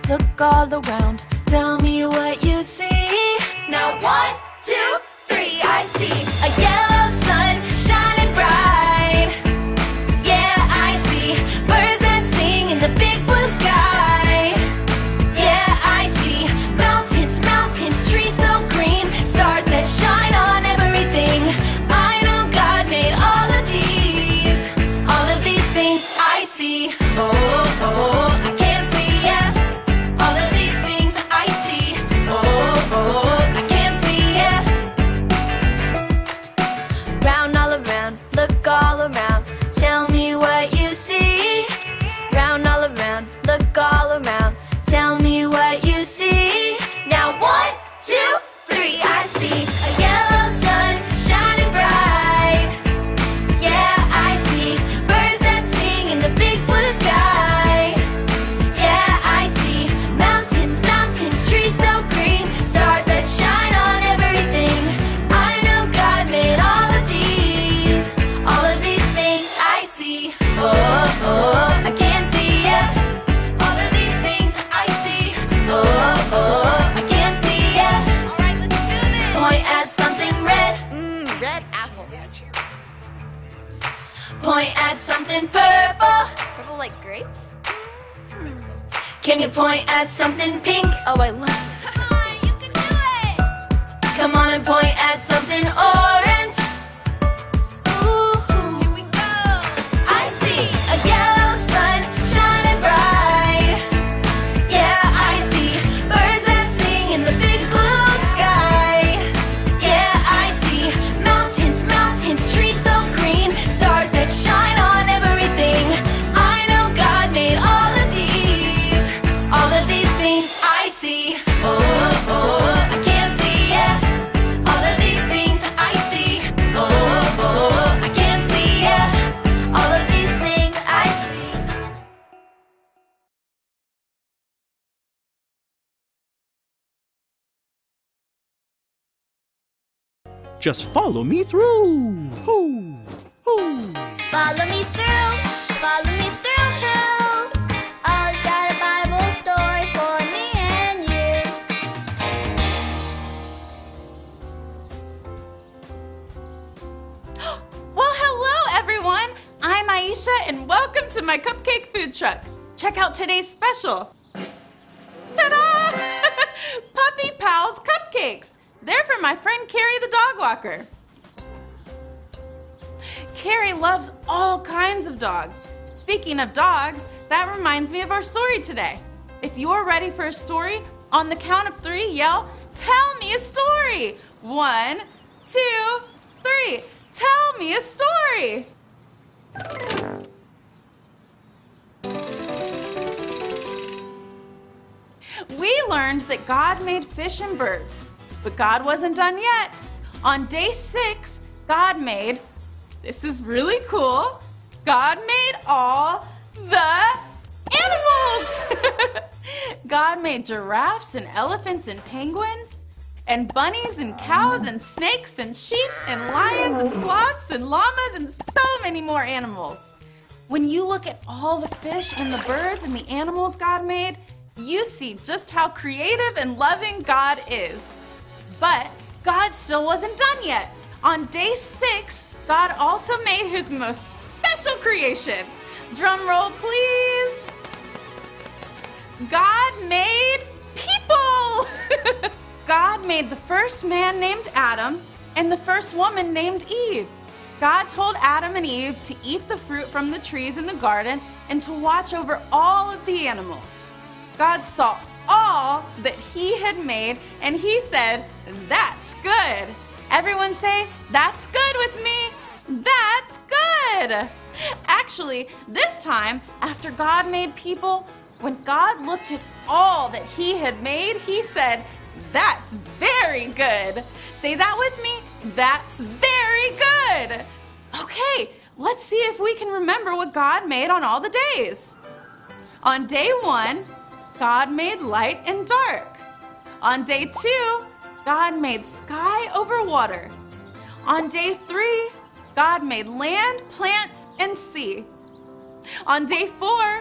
look all around. Tell me what you see. Now 1, 2, 3, I see A yellow sun shining bright. Yeah, I see birds that sing in the big blue sky. Yeah, I see mountains, mountains, trees so green, stars that shine on everything. I know God made all of these things I see. Oh, oh, I can't see yet. All of these things I see. Oh, oh, I can't see yet. Round all around, look all around. Tell me what you see. Round all around, look all around. Tell me what you see. Now 1, 2, 3, I see A yellow sun shining bright. Yeah, I see birds that sing in the big blue sky. Yeah, I see mountains, mountains, trees so green, stars that shine on everything. I know God made all of these things I see. Oh, oh, I can't see yet. All of these things I see. Oh, oh, I can't see yet. All right, let's do this. Point at something red. Red apples. Point at something purple. Purple like grapes? Can you point at something pink? Oh, I love it. Come on, you can do it. Come on and point at something orange. Ooh, Here we go. I see a yellow sun shining bright. Yeah, I see birds that sing in the big blue sky. Yeah, I see mountains, mountains, trees so green, stars that shine on everything. I know God made all of these things I see. Oh, oh, I can't see yet. All of these things I see. Oh, oh, I can't see yet. All of these things I see. Just follow me through. Hoo, hoo. Follow me through. Follow me through. Who? Ollie's got a Bible story for me and you. Well, hello everyone! I'm Aisha and welcome to my cupcake food truck. Check out today's special. Ta-da! Puppy Pals Cupcakes. They're for my friend Carrie the dog walker. Carrie loves all kinds of dogs. Speaking of dogs, that reminds me of our story today. If you're ready for a story, on the count of 3, yell, "Tell me a story!" 1, 2, 3. Tell me a story! We learned that God made fish and birds, but God wasn't done yet. On day 6, God made, this is really cool, God made all the animals! God made giraffes and elephants and penguins, and bunnies and cows and snakes and sheep and lions and sloths and llamas and so many more animals. When you look at all the fish and the birds and the animals God made, you see just how creative and loving God is. But God still wasn't done yet. On day 6, God also made his most special creation. Drum roll, please. God made people. God made the first man named Adam and the first woman named Eve. God told Adam and Eve to eat the fruit from the trees in the garden and to watch over all of the animals. God saw all that he had made and he said, "That's good." Everyone say, "That's good" with me. That's good. Actually, this time, after God made people, when God looked at all that he had made, he said, "That's very good." Say that with me. That's very good. Okay, let's see if we can remember what God made on all the days. On day 1, God made light and dark. On day 2, God made sky over water. On day 3, God made land, plants, and sea. On day 4,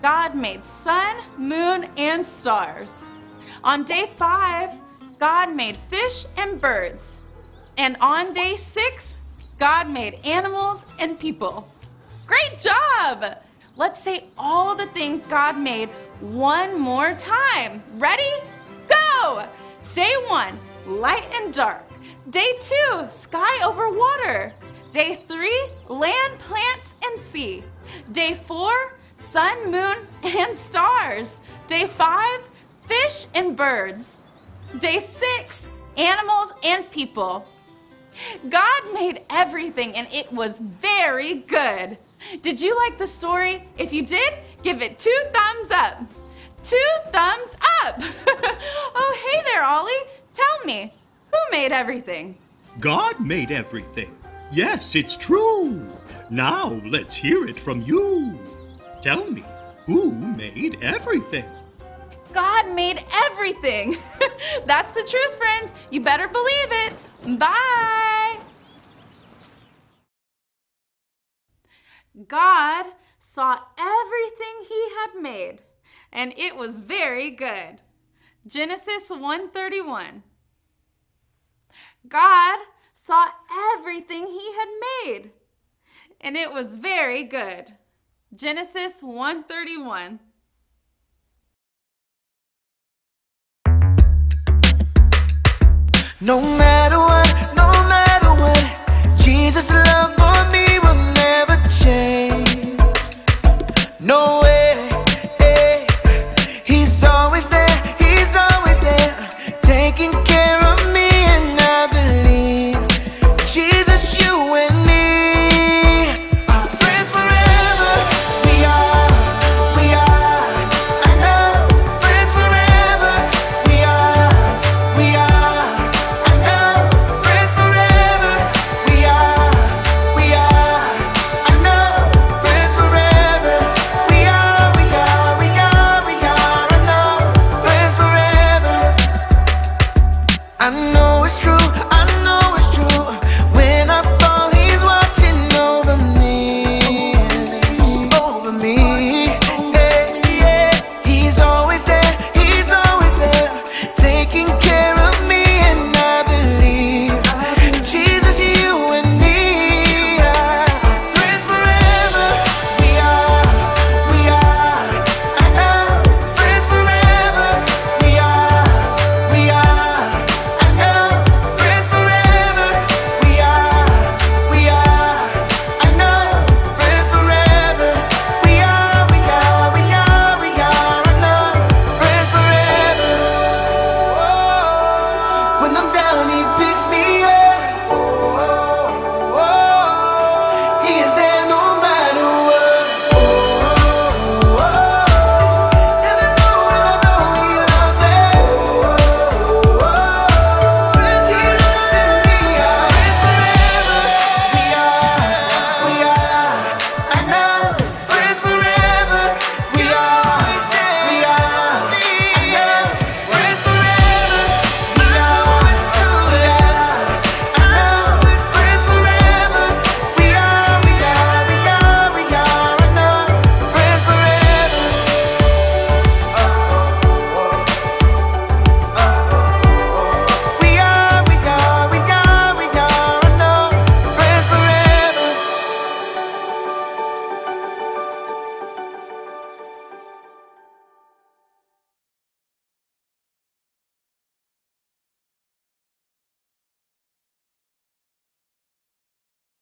God made sun, moon, and stars. On day 5, God made fish and birds. And on day 6, God made animals and people. Great job! Let's say all the things God made one more time. Ready? Go! Day 1, light and dark. Day 2, sky over water. Day 3, land, plants, and sea. Day 4, sun, moon, and stars. Day 5, fish and birds. Day 6, animals and people. God made everything and it was very good. Did you like the story? If you did, give it 2 thumbs up. 2 thumbs up! Oh, hey there, Ollie. Tell me, who made everything? God made everything. Yes, it's true. Now let's hear it from you. Tell me, who made everything? God made everything. That's the truth, friends. You better believe it. Bye. God saw everything he had made, and it was very good. Genesis 1:31. God saw everything he had made, and it was very good. Genesis 1:31. No matter what, Jesus' love for me will never change. No